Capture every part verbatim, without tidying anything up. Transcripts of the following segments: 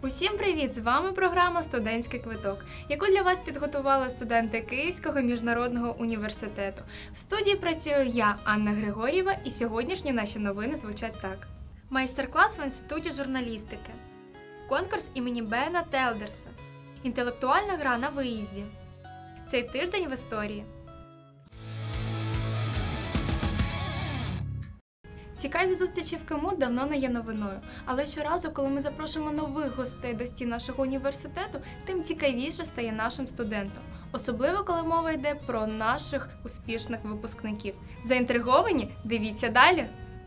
Усім привіт! З вами програма «Студентський квиток», яку для вас підготували студенти Київського міжнародного університету. В студії працюю я, Анна Григор'єва, і сьогоднішні наші новини звучать так. Майстер-клас в Інституті журналістики. Конкурс імені Бена Телдерса. Інтелектуальна гра на виїзді. Цей тиждень в історії. Цікаві зустрічі в КМУ давно не є новиною, але щоразу, коли ми запрошуємо нових гостей до стін нашого університету, тим цікавіше стає нашим студентам. Особливо, коли мова йде про наших успішних випускників. Заінтриговані? Дивіться далі!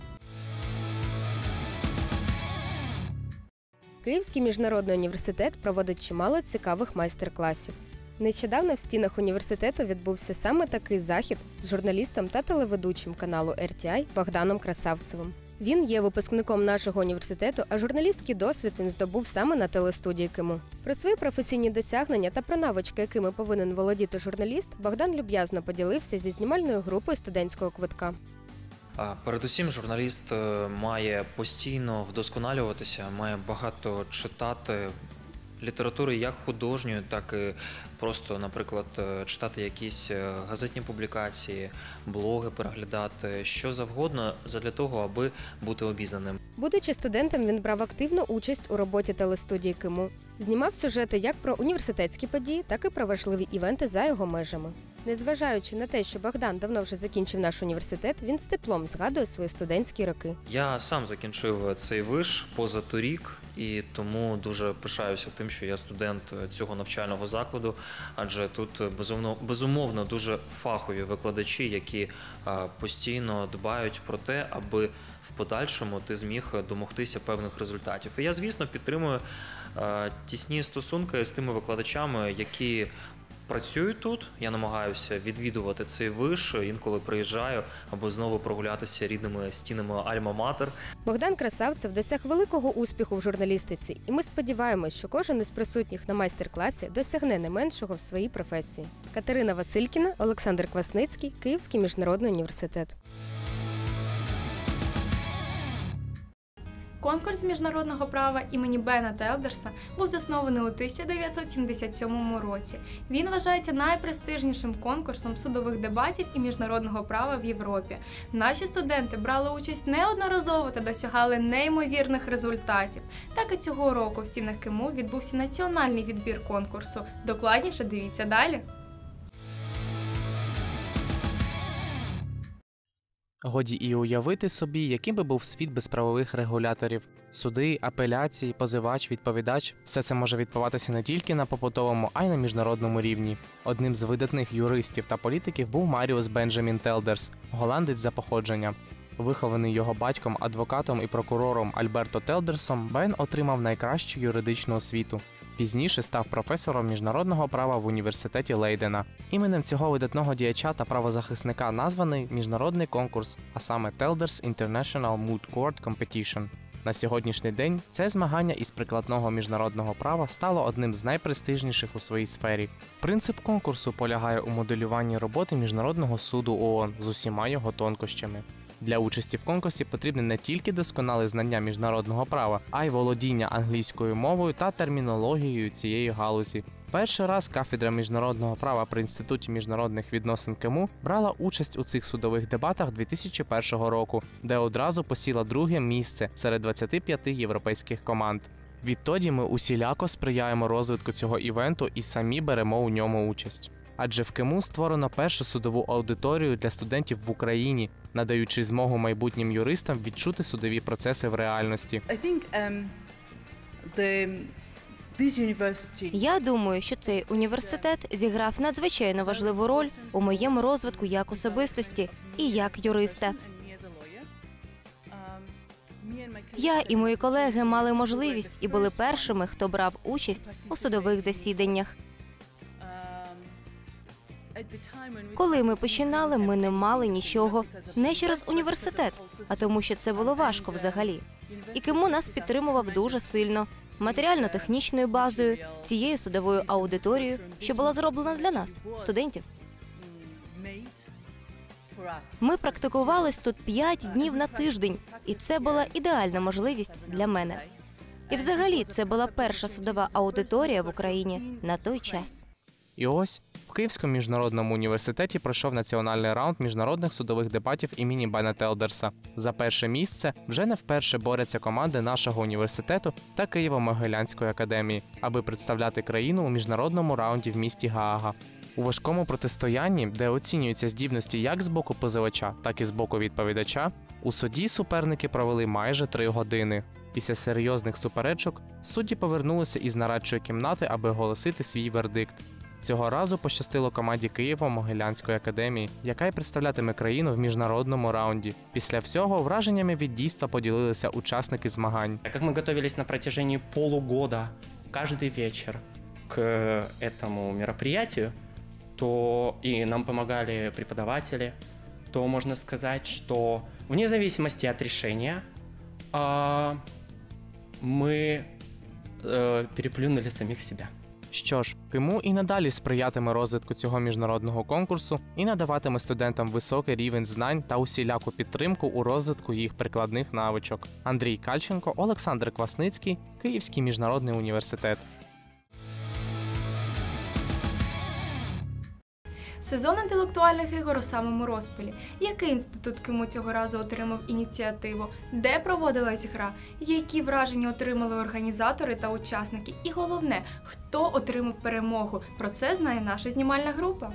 Київський міжнародний університет проводить чимало цікавих майстер-класів. Нещодавно в стінах університету відбувся саме такий захід з журналістом та телеведучим каналу ер ті ай Богданом Красавцевим. Він є випускником нашого університету, а журналістський досвід він здобув саме на телестудії КМУ. Про свої професійні досягнення та про навички, якими повинен володіти журналіст, Богдан люб'язно поділився зі знімальною групою студентського квитка. Передусім, журналіст має постійно вдосконалюватися, має багато читати літератури як художньої, так і просто, наприклад, читати якісь газетні публікації, блоги переглядати, що завгодно задля того, аби бути обізнаним. Будучи студентом, він брав активну участь у роботі телестудії КМУ. Знімав сюжети як про університетські події, так і про важливі івенти за його межами. Незважаючи на те, що Богдан давно вже закінчив наш університет, він з теплом згадує свої студентські роки. Я сам закінчив цей виш позаторік, і тому дуже пишаюся тим, що я студент цього навчального закладу, адже тут безумовно, безумовно дуже фахові викладачі, які постійно дбають про те, аби в подальшому ти зміг домогтися певних результатів. І я, звісно, підтримую тісні стосунки з тими викладачами, які працюю тут, я намагаюся відвідувати цей виш, інколи приїжджаю, аби знову прогулятися рідними стінами Альма-Матер. Богдан Красавцев досяг великого успіху в журналістиці, і ми сподіваємось, що кожен із присутніх на майстер-класі досягне не меншого в своїй професії. Катерина Василькіна, Олександр Квасницький, Київський міжнародний університет. Конкурс міжнародного права імені Бена Телдерса був заснований у тисяча дев'ятсот сімдесят сьомому році. Він вважається найпрестижнішим конкурсом судових дебатів і міжнародного права в Європі. Наші студенти брали участь неодноразово та досягали неймовірних результатів. Так і цього року в стінах КМУ відбувся національний відбір конкурсу. Докладніше дивіться далі. Годі і уявити собі, яким би був світ без правових регуляторів. Суди, апеляції, позивач, відповідач – все це може відбуватися не тільки на побутовому, а й на міжнародному рівні. Одним з видатних юристів та політиків був Маріус Бенджамін Телдерс, голландець за походженням. Вихований його батьком, адвокатом і прокурором Альберто Телдерсом, Бен отримав найкращу юридичну освіту. Пізніше став професором міжнародного права в університеті Лейдена. Іменем цього видатного діяча та правозахисника названий міжнародний конкурс, а саме Telders International Moot Court Competition. На сьогоднішній день це змагання із прикладного міжнародного права стало одним з найпрестижніших у своїй сфері. Принцип конкурсу полягає у моделюванні роботи Міжнародного суду ООН з усіма його тонкощами. Для участі в конкурсі потрібне не тільки досконале знання міжнародного права, а й володіння англійською мовою та термінологією цієї галузі. Перший раз кафедра міжнародного права при Інституті міжнародних відносин КМУ брала участь у цих судових дебатах дві тисячі першого року, де одразу посіла друге місце серед двадцяти п'яти європейських команд. Відтоді ми усіляко сприяємо розвитку цього івенту і самі беремо у ньому участь. Адже в КМУ створено першу судову аудиторію для студентів в Україні, надаючи змогу майбутнім юристам відчути судові процеси в реальності. Я думаю, що цей університет зіграв надзвичайно важливу роль у моєму розвитку як особистості і як юриста. Я і мої колеги мали можливість і були першими, хто брав участь у судових засіданнях. Коли ми починали, ми не мали нічого, не через університет, а тому, що це було важко взагалі. І КМУ нас підтримував дуже сильно, матеріально-технічною базою, цією судовою аудиторією, що була зроблена для нас, студентів. Ми практикувались тут п'ять днів на тиждень, і це була ідеальна можливість для мене. І взагалі це була перша судова аудиторія в Україні на той час. І ось в Київському міжнародному університеті пройшов національний раунд міжнародних судових дебатів імені Бена Телдерса. За перше місце вже не вперше борються команди нашого університету та Києво-Могилянської академії, аби представляти країну у міжнародному раунді в місті Гаага. У важкому протистоянні, де оцінюються здібності як з боку позивача, так і з боку відповідача, у суді суперники провели майже три години. Після серйозних суперечок судді повернулися із нарадчої кімнати, аби оголосити свій вердикт. Цього разу пощастило команді Києво-Могилянської академії, яка й представлятиме країну в міжнародному раунді. Після всього враженнями від дійства поділилися учасники змагань. Как мы готовились на протяжении полугода каждый вечер к этому мероприятию, то и нам помогали преподаватели, то можно сказать, что вне зависимости от решения а, мы а, переплюнули самих себя. Що ж, КИМУ і надалі сприятиме розвитку цього міжнародного конкурсу і надаватиме студентам високий рівень знань та усіляку підтримку у розвитку їх прикладних навичок. Андрій Кальченко, Олександр Квасницький, Київський міжнародний університет. Сезон інтелектуальних ігор у самому розпалі. Який інститут КИМУ цього разу отримав ініціативу? Де проводилась гра? Які враження отримали організатори та учасники? І головне, хто отримав перемогу? Про це знає наша знімальна група.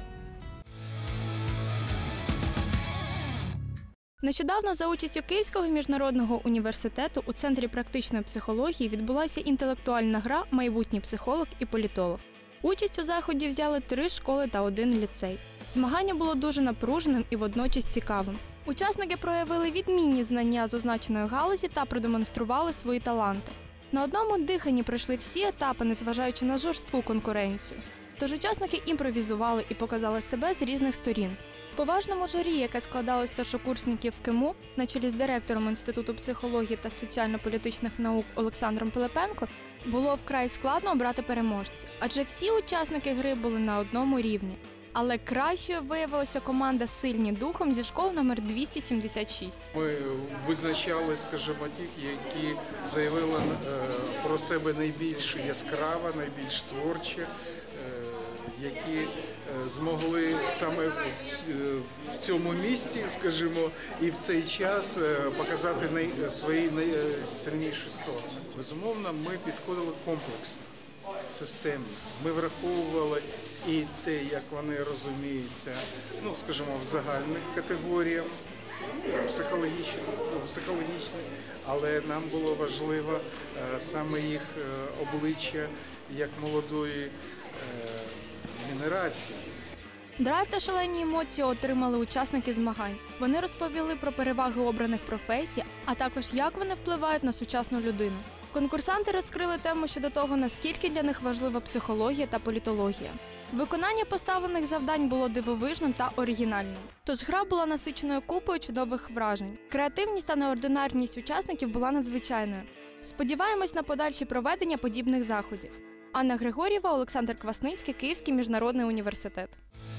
Нещодавно за участю Київського міжнародного університету у Центрі практичної психології відбулася інтелектуальна гра «Майбутній психолог і політолог». Участь у заході взяли три школи та один ліцей. Змагання було дуже напруженим і водночас цікавим. Учасники проявили відмінні знання з означеної галузі та продемонстрували свої таланти. На одному диханні пройшли всі етапи, незважаючи на жорстку конкуренцію. Тож учасники імпровізували і показали себе з різних сторін. Поважному журі, яке складалось з старшокурсників КИМУ, на чолі з директором Інституту психології та соціально-політичних наук Олександром Пилипенко, було вкрай складно обрати переможців, адже всі учасники гри були на одному рівні. Але кращою виявилася команда «Сильні духом» зі школи номер двісті сімдесят шість. Ми визначали, скажімо, тих, які заявили про себе найбільш яскраво, найбільш творче, які змогли саме в цьому місці, скажімо, і в цей час показати най... свої найсильніші сторони. Безумовно, ми підходили комплексно, системно. Ми враховували і те, як вони розуміються, ну, скажімо, в загальних категоріях, психологічних, психологічних, але нам було важливо саме їх обличчя як молодої генерації. Драйв та шалені емоції отримали учасники змагань. Вони розповіли про переваги обраних професій, а також як вони впливають на сучасну людину. Конкурсанти розкрили тему щодо того, наскільки для них важлива психологія та політологія. Виконання поставлених завдань було дивовижним та оригінальним. Тож гра була насиченою купою чудових вражень. Креативність та неординарність учасників була надзвичайною. Сподіваємось на подальші проведення подібних заходів. Анна Григорєва, Олександр Квасницький, Київський міжнародний університет.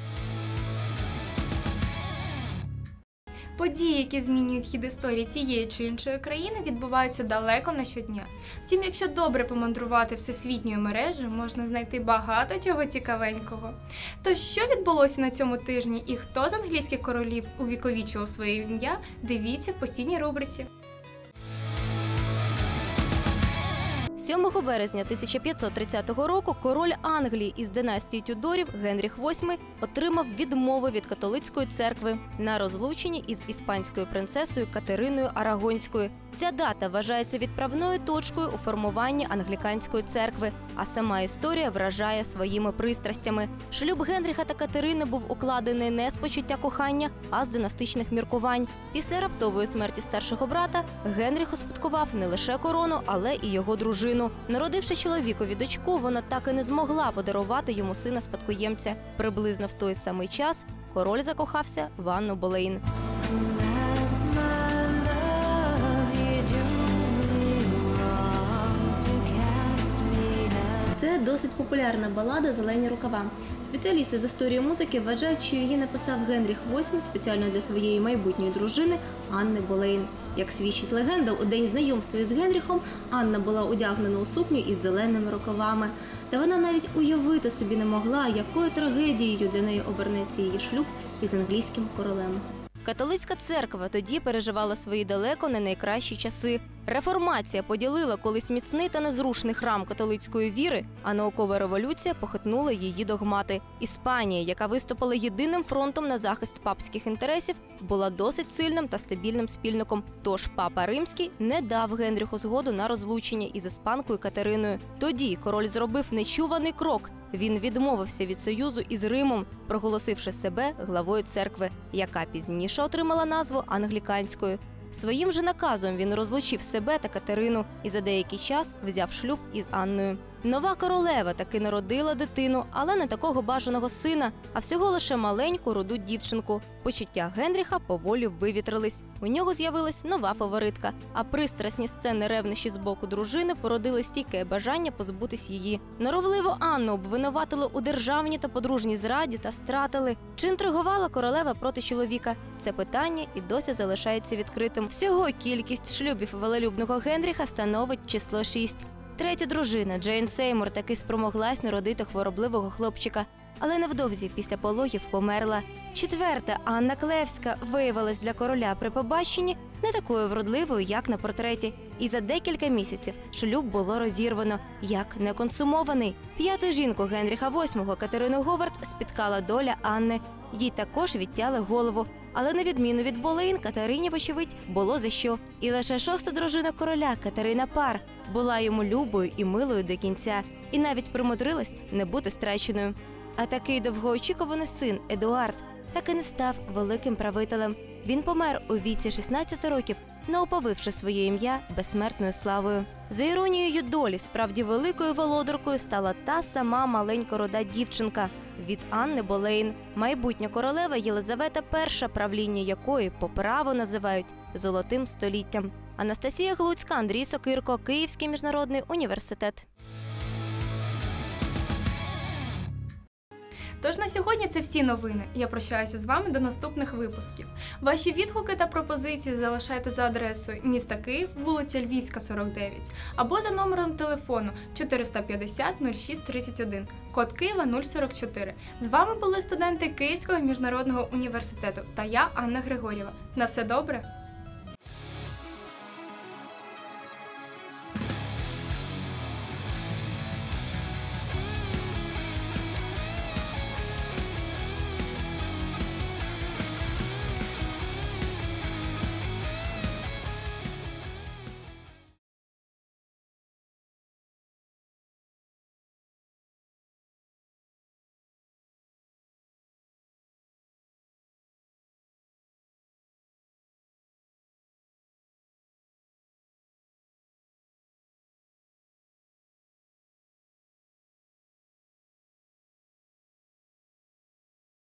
Події, які змінюють хід історії тієї чи іншої країни, відбуваються далеко не щодня. Втім, якщо добре помандрувати всесвітньою мережею, можна знайти багато чого цікавенького. Тож, що відбулося на цьому тижні і хто з англійських королів увіковічував своє ім'я, дивіться в постійній рубриці. сьомого березня тисяча п'ятсот тридцятого року король Англії із династії Тюдорів Генріх восьмий отримав відмови від католицької церкви на розлученні із іспанською принцесою Катериною Арагонською. Ця дата вважається відправною точкою у формуванні англіканської церкви, а сама історія вражає своїми пристрастями. Шлюб Генріха та Катерини був укладений не з почуття кохання, а з династичних міркувань. Після раптової смерті старшого брата Генріх успадкував не лише корону, але і його дружину. Народивши чоловікові дочку, вона так і не змогла подарувати йому сина-спадкоємця. Приблизно в той самий час король закохався в Анну Болейн. Це Це досить популярна балада «Зелені рукава». Спеціалісти з історії музики вважають, що її написав Генріх восьмий спеціально для своєї майбутньої дружини Анни Болейн. Як свідчить легенда, у день знайомства із Генріхом Анна була одягнена у сукню із зеленими рукавами. Та вона навіть уявити собі не могла, якою трагедією для неї обернеться її шлюб із англійським королем. Католицька церква тоді переживала свої далеко не найкращі часи. Реформація поділила колись міцний та незрушний храм католицької віри, а наукова революція похитнула її догмати. Іспанія, яка виступила єдиним фронтом на захист папських інтересів, була досить сильним та стабільним спільником. Тож папа Римський не дав Генріху згоду на розлучення із іспанкою Катериною. Тоді король зробив нечуваний крок. Він відмовився від союзу із Римом, проголосивши себе главою церкви, яка пізніше отримала назву англіканською. Своїм же наказом він розлучив себе та Катерину і за деякий час взяв шлюб із Анною. Нова королева таки народила дитину, але не такого бажаного сина, а всього лише маленьку руду дівчинку. Почуття Генріха поволі вивітрились. У нього з'явилась нова фаворитка, а пристрасні сцени ревнощі з боку дружини породили стійке бажання позбутись її. Норовливу Анну обвинуватили у державній та подружній зраді та стратили. Чи інтригувала королева проти чоловіка? Це питання і досі залишається відкритим. Всього кількість шлюбів велелюбного Генріха становить число шість. Третя дружина, Джейн Сеймур, таки спромоглась народити хворобливого хлопчика, але невдовзі після пологів померла. Четверта, Анна Клевська, виявилась для короля при побаченні не такою вродливою, як на портреті. І за декілька місяців шлюб було розірвано, як неконсумований. П'яту жінку Генріха восьмого, Катерину Говард, спіткала доля Анни. Їй також відтяли голову. Але на відміну від Болейн, Катерині, вочевидь, було за що. І лише шоста дружина короля, Катерина Пар, була йому любою і милою до кінця. І навіть примудрилась не бути страченою. А такий довгоочікуваний син, Едуард, так і не став великим правителем. Він помер у віці шістнадцяти років, не оповивши своє ім'я безсмертною славою. За іронією долі, справді великою володаркою стала та сама маленька рода дівчинка від Анни Болейн, майбутня королева Єлизавета перша, правління якої по праву називають «золотим століттям». Анастасія Глуцька, Андрій Сокирко, Київський міжнародний університет. Тож на сьогодні це всі новини. Я прощаюся з вами до наступних випусків. Ваші відгуки та пропозиції залишайте за адресою міста Київ, вулиця Львівська, сорок дев'ять, або за номером телефону чотириста п'ятдесят нуль шість тридцять один, код Києва нуль сорок чотири. З вами були студенти Київського міжнародного університету та я, Анна Григорєва. На все добре!